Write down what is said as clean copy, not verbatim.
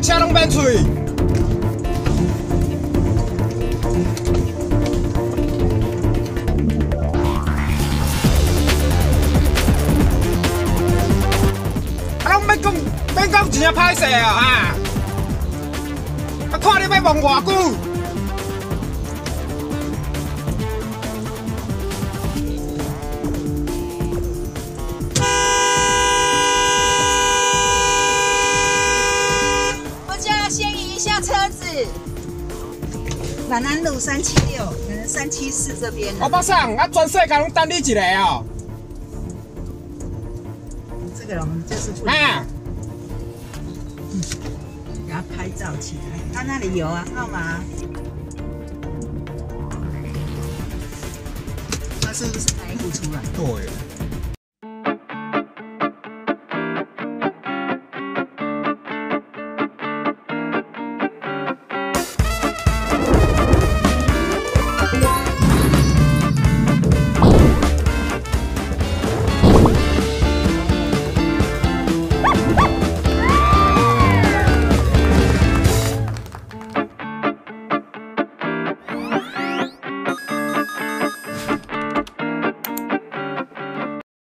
车拢免喙。啊，拢免讲真正歹势啊！啊，看你要望偌久？ 南安路376，可能374这边。 我北上，啊，全世界拢等你一个哦。 这个我们就是不啊， 给他拍照起来。他那里有啊，号码。他是不是排不出来？ 对。